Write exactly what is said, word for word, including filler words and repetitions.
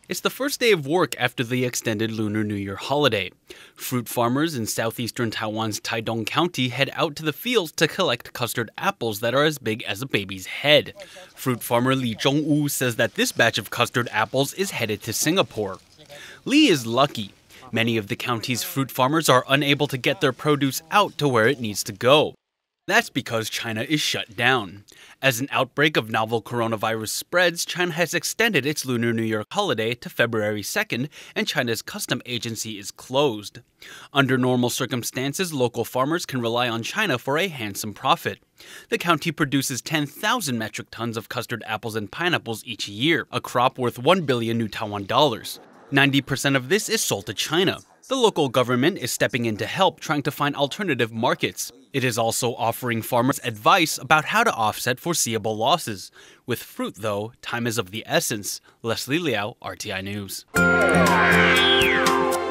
It's the first day of work after the extended Lunar New Year holiday. Fruit farmers in southeastern Taiwan's Taitung County head out to the fields to collect custard apples that are as big as a baby's head. Fruit farmer Li Zhongwu says that this batch of custard apples is headed to Singapore. Li is lucky. Many of the county's fruit farmers are unable to get their produce out to where it needs to go. That's because China is shut down. As an outbreak of novel coronavirus spreads, China has extended its Lunar New Year holiday to February second, and China's custom agency is closed. Under normal circumstances, local farmers can rely on China for a handsome profit. The county produces ten thousand metric tons of custard apples and pineapples each year, a crop worth one billion new Taiwan dollars. ninety percent of this is sold to China. The local government is stepping in to help, trying to find alternative markets. It is also offering farmers advice about how to offset foreseeable losses. With fruit, though, time is of the essence. Leslie Liao, R T I News.